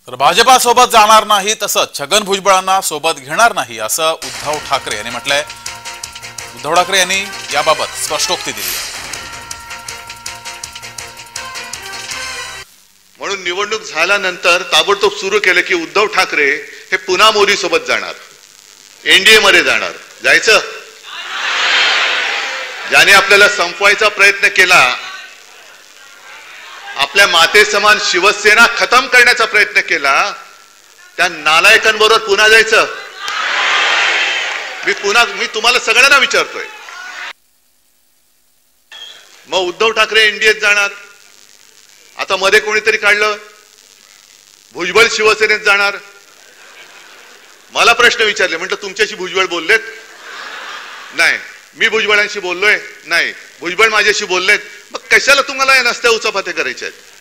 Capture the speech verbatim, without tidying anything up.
तर भाजपा सोबत जाणार नाही तसंच छगन भुजबळांना सोबत घेणार नाही असं उद्धव ठाकरे यांनी म्हटलंय। उद्धव ठाकरे यांनी याबाबत स्पष्टोक्ती दिली आहे। म्हणून निवडणूक झाल्यानंतर ताबडतोब सुरू केलं की उद्धव ठाकरे हे पुन्हा मोदी सोबत जाणार, एनडीए मध्ये जाणार। जायचं? ज्याने आपल्याला संपवायचा प्रयत्न केला, आपल्या माते समान शिवसेना खतम करण्याचा प्रयत्न केला, त्या नालायकांबरोबर पुन्हा जायचं? मी पुन्हा मी तुम्हाला सगळ्यांना विचारतोय, मग उद्धव ठाकरे एनडीएत जाणार। आता मध्ये कोणीतरी काढलं भुजबळ शिवसेनेत जाणार। मला प्रश्न विचारले, म्हटलं तुमच्याशी भुजबळ बोललेत? नाही। मी भुजबळांशी बोललोय? नाही। भुजबळ माझ्याशी बोललेत? मग कशाला तुम्हाला या नसत्या उचापत्या करायच्या आहेत?